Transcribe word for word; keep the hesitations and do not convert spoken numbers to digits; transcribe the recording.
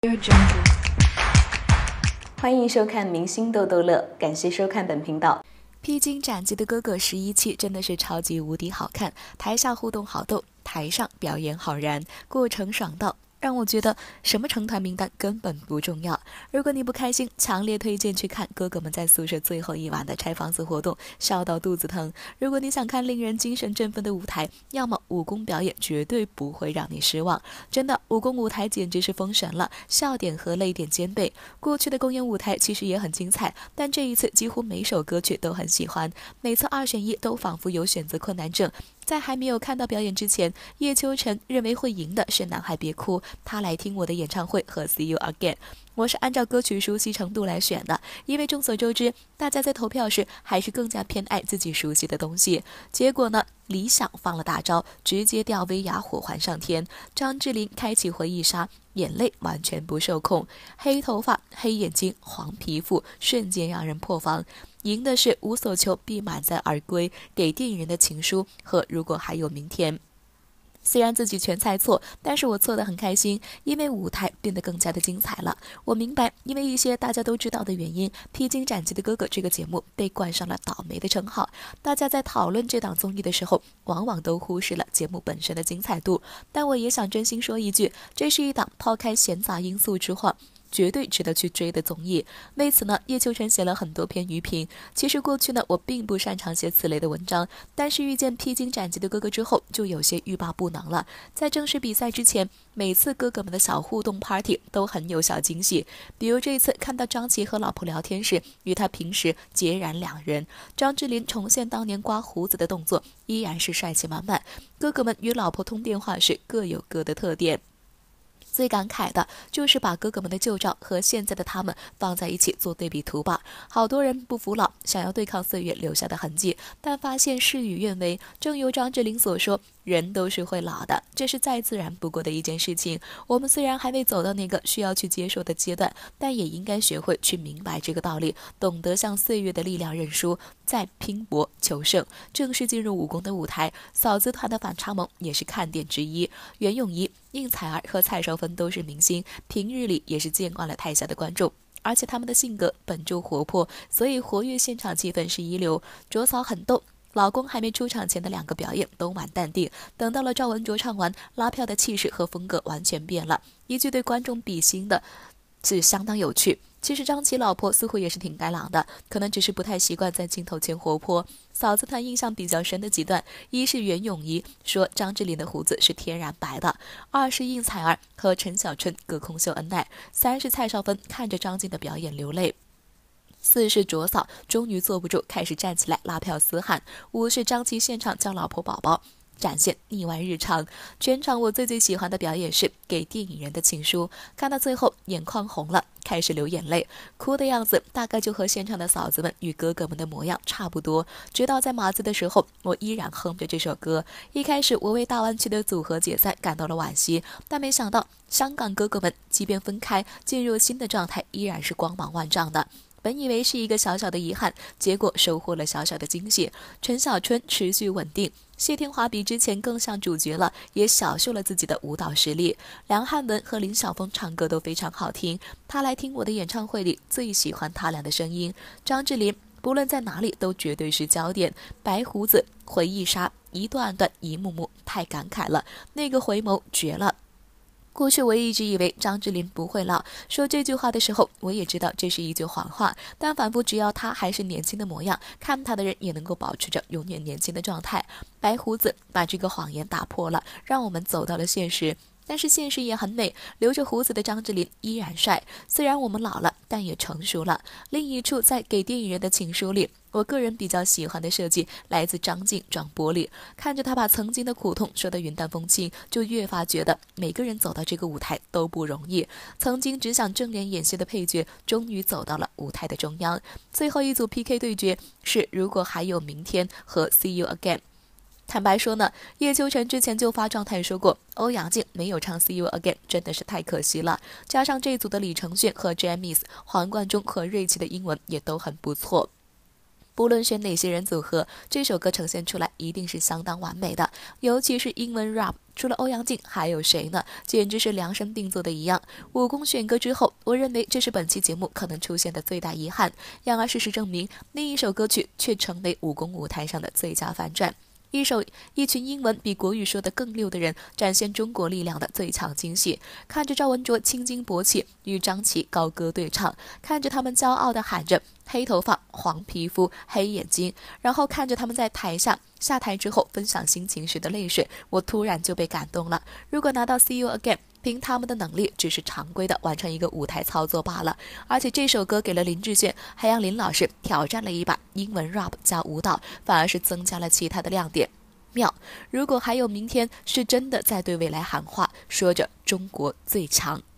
欢迎收看明星逗逗乐，感谢收看本频道。 披荆斩棘的哥哥十一期真的是超级无敌好看，台下互动好逗，台上表演好燃，过程爽到让我觉得什么成团名单根本不重要。如果你不开心，强烈推荐去看哥哥们在宿舍最后一晚的拆房子活动，笑到肚子疼。如果你想看令人精神振奋的舞台，要么武功表演绝对不会让你失望。真的，武功舞台简直是封神了，笑点和泪点兼备。过去的公演舞台其实也很精彩，但这一次几乎每首歌曲都很喜欢，每次二选一都仿佛有选择困难症。在还没有看到表演之前，叶秋晨认为会赢的是男孩别哭，他来听我的演唱会和 See You Again。 我是按照歌曲熟悉程度来选的，因为众所周知，大家在投票时还是更加偏爱自己熟悉的东西。结果呢，理想放了大招，直接吊威亚火环上天，张智霖开启回忆杀，眼泪完全不受控，黑头发黑眼睛黄皮肤瞬间让人破防。赢的是无所求必满载而归，给电影人的情书和如果还有明天。虽然自己全猜错，但是我错得很开心，因为舞台变得更加的精彩了。我明白，因为一些大家都知道的原因，《披荆斩棘的哥哥》这个节目被冠上了倒霉的称号。大家在讨论这档综艺的时候，往往都忽视了节目本身的精彩度。但我也想真心说一句，这是一档抛开闲杂因素之后绝对值得去追的综艺。为此呢，叶秋晨写了很多篇余评。其实过去呢，我并不擅长写此类的文章，但是遇见披荆斩棘的哥哥之后，就有些欲罢不能了。在正式比赛之前，每次哥哥们的小互动 party 都很有小惊喜。比如这一次看到张琪和老婆聊天时，与他平时截然两人。张智霖重现当年刮胡子的动作，依然是帅气满满。哥哥们与老婆通电话时各有各的特点。最感慨的就是把哥哥们的旧照和现在的他们放在一起做对比图吧。好多人不服老，想要对抗岁月留下的痕迹，但发现事与愿违。正如张智霖所说，人都是会老的，这是再自然不过的一件事情。我们虽然还未走到那个需要去接受的阶段，但也应该学会去明白这个道理，懂得向岁月的力量认输，再拼搏求胜。正式进入武功的舞台，嫂子团的反差萌也是看点之一。袁咏仪、应采儿和蔡少芬都是明星，平日里也是见惯了台下的观众，而且他们的性格本就活泼，所以活跃现场气氛是一流。卓嫂很逗，老公还没出场前的两个表演都蛮淡定，等到了赵文卓唱完，拉票的气势和风格完全变了，一句对观众比心的是相当有趣。其实张琪老婆似乎也是挺开朗的，可能只是不太习惯在镜头前活泼。嫂子团印象比较深的几段，一是袁咏仪说张智霖的胡子是天然白的，二是应采儿和陈小春隔空秀恩爱，三是蔡少芬看着张晋的表演流泪，四是卓嫂终于坐不住开始站起来拉票嘶喊，五是张琪现场叫老婆宝宝，展现腻歪日常。全场我最最喜欢的表演是给电影人的情书，看到最后眼眶红了，开始流眼泪，哭的样子大概就和现场的嫂子们与哥哥们的模样差不多。直到在码字的时候，我依然哼着这首歌。一开始我为大湾区的组合解散感到了惋惜，但没想到香港哥哥们即便分开进入新的状态，依然是光芒万丈的。本以为是一个小小的遗憾，结果收获了小小的惊喜。陈小春持续稳定，谢天华比之前更像主角了，也小秀了自己的舞蹈实力。梁汉文和林晓峰唱歌都非常好听，他来听我的演唱会里最喜欢他俩的声音。张智霖不论在哪里都绝对是焦点，白胡子回忆杀一段段一幕幕太感慨了，那个回眸绝了。过去我一直以为张智霖不会老，说这句话的时候我也知道这是一句谎话，但仿佛只要他还是年轻的模样，看他的人也能够保持着永远年轻的状态。白胡子把这个谎言打破了，让我们走到了现实。但是现实也很美，留着胡子的张智霖依然帅，虽然我们老了，但也成熟了。另一处在给电影人的情书里，我个人比较喜欢的设计来自张晋撞玻璃，看着他把曾经的苦痛说得云淡风轻，就越发觉得每个人走到这个舞台都不容易。曾经只想正脸演戏的配角，终于走到了舞台的中央。最后一组 P K 对决是如果还有明天和 See You Again。坦白说呢，叶秋晨之前就发状态说过，欧阳靖没有唱 See You Again 真的是太可惜了。加上这组的李承铉和 James、黄贯中和瑞奇的英文也都很不错。 不论选哪些人组合，这首歌呈现出来一定是相当完美的，尤其是英文 rap， 除了欧阳靖还有谁呢？简直是量身定做的一样。武功选歌之后，我认为这是本期节目可能出现的最大遗憾。然而事实证明，另一首歌曲却成为武功舞台上的最佳反转。一首一群英文比国语说得更溜的人展现中国力量的最强惊喜，看着赵文卓青筋勃起与张琪高歌对唱，看着他们骄傲地喊着黑头发黄皮肤黑眼睛，然后看着他们在台下下台之后分享心情时的泪水，我突然就被感动了。如果拿到 See You Again， 凭他们的能力只是常规的完成一个舞台操作罢了，而且这首歌给了林志炫，还让林老师挑战了一把英文 rap 加舞蹈，反而是增加了其他的亮点。妙，如果还有明天，是真的在对未来喊话，说着中国最强。